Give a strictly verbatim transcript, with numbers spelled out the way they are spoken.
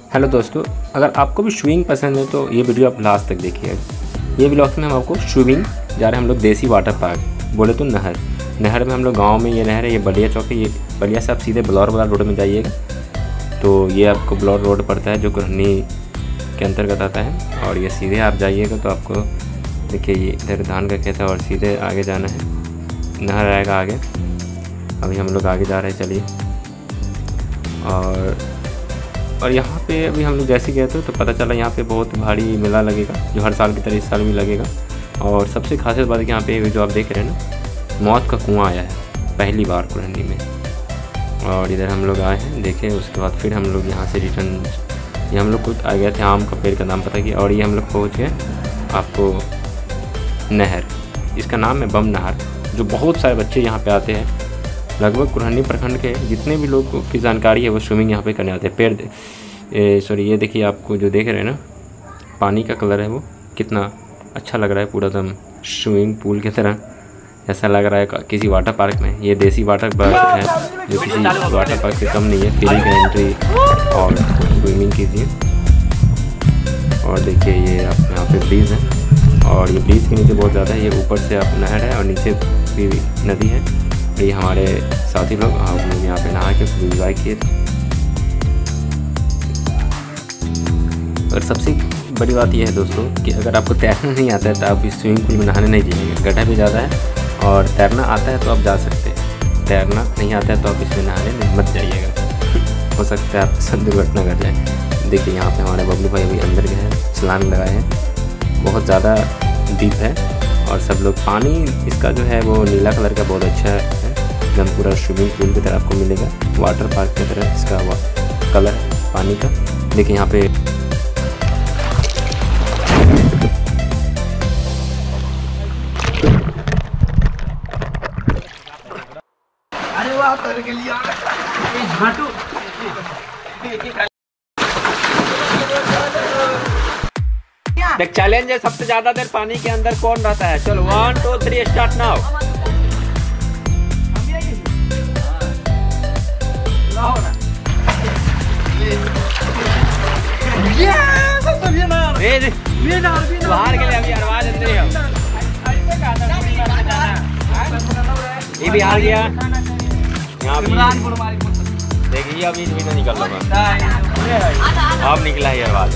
Hello दोस्तों, अगर आपको भी स्विमिंग पसंद है तो ये वीडियो आप लास्ट तक देखिए। ये ब्लॉग में हम आपको स्विमिंग जा रहे हैं हम लोग देसी वाटर पार्क, बोले तो नहर नहर में हम लोग गांव में ये नहर है, ये बलिया चौक है। ये बलिया से आप सीधे बलौर बाजार रोड में जाइएगा तो ये आपको बलौर रोड पड़ता है जो कुरहनी के अंतर्गत आता है। और ये सीधे आप जाइएगा तो आपको देखिए ये इधर धान का खेत है और सीधे आगे जाना है, नहर आएगा आगे। अभी हम लोग आगे जा रहे हैं, चलिए। और और यहाँ पे अभी हम लोग जैसे गए थे तो पता चला यहाँ पे बहुत भारी मेला लगेगा, जो हर साल की तरह इस साल भी लगेगा। और सबसे खासियत बात है कि यहाँ पे जो आप देख रहे हैं ना, मौत का कुआं आया है पहली बार कुरहनी में। और इधर हम लोग आए हैं, देखें। उसके बाद फिर हम लोग यहाँ से रिटर्न, ये हम लोग कुछ आ गए थे, आम का पेड़ का नाम पता किया। और ये हम लोग पहुँच गए आपको नहर, इसका नाम है बम नहर, जो बहुत सारे बच्चे यहाँ पे आते हैं। लगभग कुरहनी प्रखंड के जितने भी लोग की जानकारी है वो स्विमिंग यहाँ पे करने आते हैं। पेड़ सॉरी ये देखिए, आपको जो देख रहे हैं ना, पानी का कलर है वो कितना अच्छा लग रहा है, पूरा दम स्विमिंग पूल की तरह ऐसा लग रहा है किसी वाटर पार्क में। ये देसी वाटर पार्क है जो किसी वाटर पार्क से कम नहीं है। फ्री का एंट्री और स्विमिंग कीजिए। और देखिए ये आप यहाँ पे ब्रिज है और ये ब्रिज के नीचे बहुत ज़्यादा है, ये ऊपर से आप नहर है और नीचे भी नदी है। ये हमारे साथी लोग हम लोग यहाँ पे नहा के एंजॉय किए। और सबसे बड़ी बात यह है दोस्तों कि अगर आपको तैरना नहीं आता है तो आप इस स्विमिंग पूल में नहाने नहीं जाइएगा, गड्ढा भी ज़्यादा है। और तैरना आता है तो आप जा सकते हैं, तैरना नहीं आता है तो आप इसमें नहाने मत जाइएगा, हो सकता है आपके साथ दुर्घटना घट जाए। देखिए यहाँ पे हमारे बबलू भाई अभी अंदर गए हैं, छलांग लगाए हैं, बहुत ज़्यादा डीप है। और सब लोग, पानी इसका जो है वो नीला कलर का बहुत अच्छा है, एकदम पूरा स्विमिंग पूल की तरह आपको मिलेगा, वाटर पार्क की तरह इसका कलर है पानी का। देखिए यहाँ पे अरे वाह तर के लिए झाटू एक चैलेंज है, सबसे ज्यादा देर पानी के अंदर कौन रहता है। चलो one two three start now. बाहर के लिए अभी आवाज अंदर ही है। ये भी आ गया यहाँ देखिए, अभी भी तो निकल रहा, अब निकला है आवाज।